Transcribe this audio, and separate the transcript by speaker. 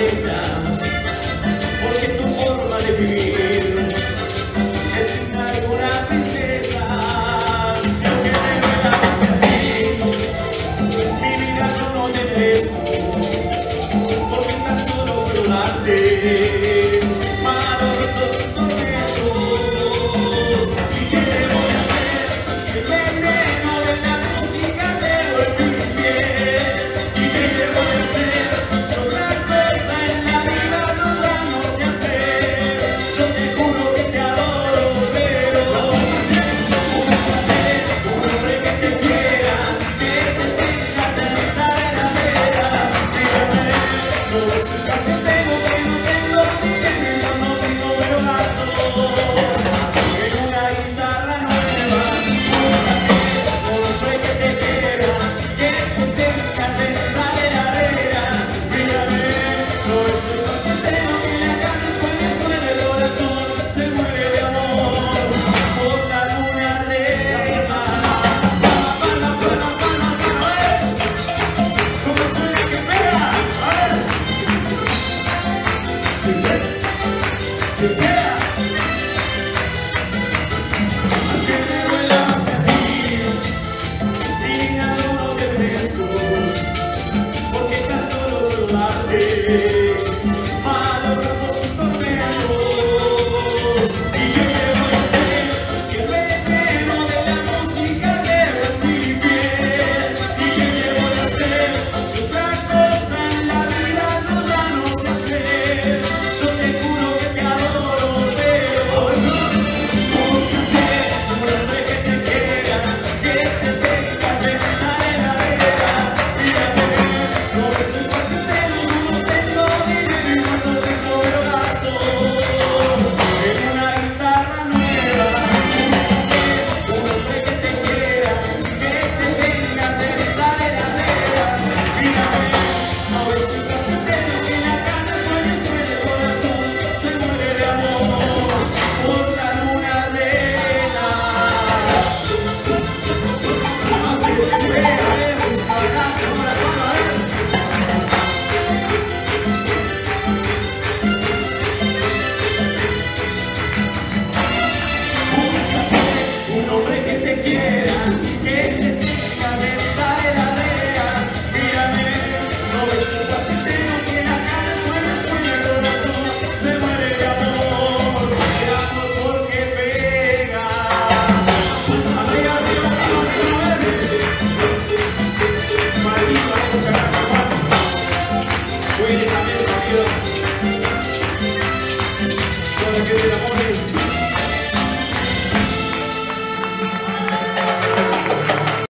Speaker 1: reina, porque tu forma de vivir es digna de una princesa. Y aunque me duela más que a ti, mi vida no te merezco, porque tan solo puedo darte malos tus tormentos. ¿Y qué te voy a hacer si el veneno de la música te vuelve infiel? ¿Y qué te voy a hacer si otra cosa en la vida toda no sé hacer? Yo te juro que te adoro, pero búscate un hombre que te quiera, que te tenga de estar en la vera. Dígame, no resulta que tengo dinero, no tengo, pero gasto en una guitarra nueva. Búscate un hombre que te quiera, que te tenga de estar en la vera. Dígame, no resulta que tengo que le canto con mi escuela, el corazón se muere de amor por la luna llena. ¿Cómo suena que pega? A ver. Que pega. Aunque me duela más que a ti, niña, yo no te merezco, porque tan solo puedo darte